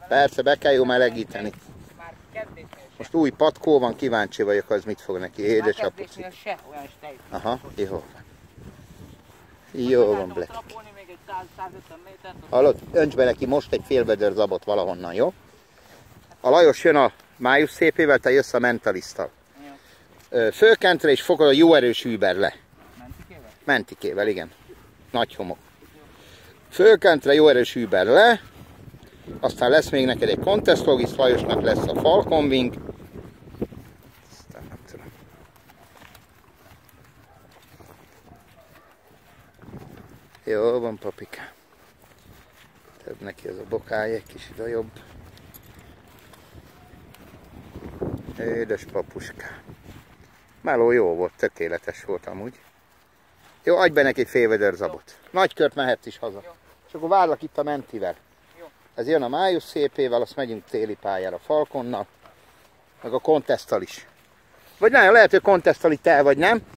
Persze, be kell jó melegíteni. Most új patkó van, kíváncsi vagyok, az mit fog neki, édesapus. Aha, jó. Jó van, Black. Hallod, önts be neki most egy félvedör zabot valahonnan, jó? A Lajos jön a május szépével, te jössz a mentalisztal. Fölkentre és fogod a jó erős Uber le. Mentikével? Mentikével, igen. Nagy homok. Fölkentre jó erős Uber le. Aztán lesz még neked egy Contest Logis, Lajosnak lesz a Falcon Wing. Aztán nem tudom. Jó van, papika. Több neki az a bokája, egy kicsit a jobb. Édes papuska. Meló jó volt, tökéletes volt amúgy. Jó, adj be neki egy félvedör zabot. Nagy kört mehetsz is haza. Jó. És akkor várlak itt a mentivel. Jó. Ez jön a május szépével, azt megyünk téli pályára Falconnal. Meg a Contesttal is. Vagy nagyon lehet, hogy Contesttal itt el vagy, nem?